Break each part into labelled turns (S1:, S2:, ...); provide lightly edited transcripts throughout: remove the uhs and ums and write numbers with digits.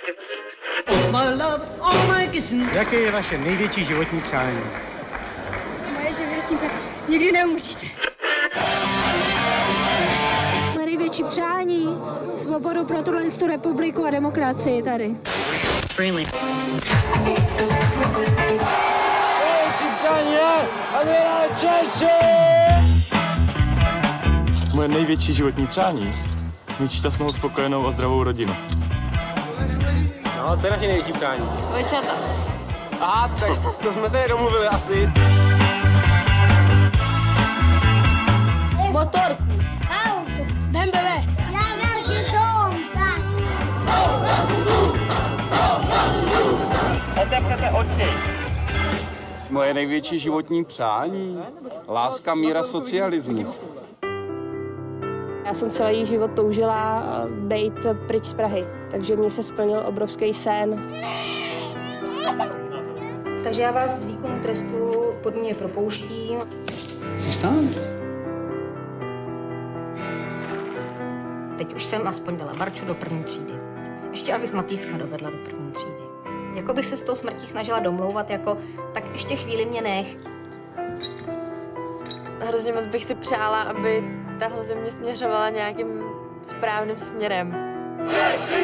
S1: Jaké je vaše největší životní přání?
S2: Moje životní přání? Nikdy neumřít. Moje největší přání? Svobodu pro tuhle republiku a demokracii tady.
S3: Největší přání je, aby byla Češi!
S4: Moje největší životní přání? Mít šťastnou, spokojenou a zdravou rodinu.
S5: No, co je naše největší přání?
S2: Vojčata.
S5: Aha, tak to jsme se nedomluvili asi.
S2: Motorku. Auto. BMW. Já velký dom, tak.
S5: Otevřete oči.
S4: Moje největší životní přání? Láska, míra, socialismus.
S6: Já jsem celý život toužila být pryč z Prahy, takže mě se splnil obrovský sen. Takže já vás z výkonu trestu podmíněně propouštím.
S1: Jsi tam?
S6: Teď už jsem aspoň dala Barču do první třídy. Ještě abych Matýska dovedla do první třídy. Jako bych se s tou smrtí snažila domlouvat, tak ještě chvíli mě nech.
S7: Hrozně moc bych si přála, aby tahle země směřovala nějakým správným směrem.
S3: Češi!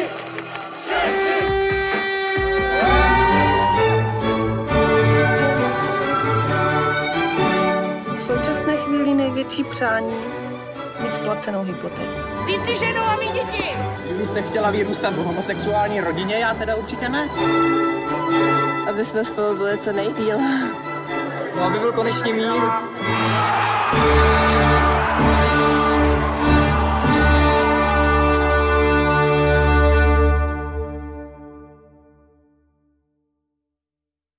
S7: V současné chvíli největší přání mít splacenou hypotéku.
S2: Vzít si ženu a mít děti.
S5: Kdybyste chtěla vyrůstat v homosexuální rodině, já teda určitě ne.
S7: Aby jsme spolu byli co nejdýl.
S5: No, aby byl konečně mír.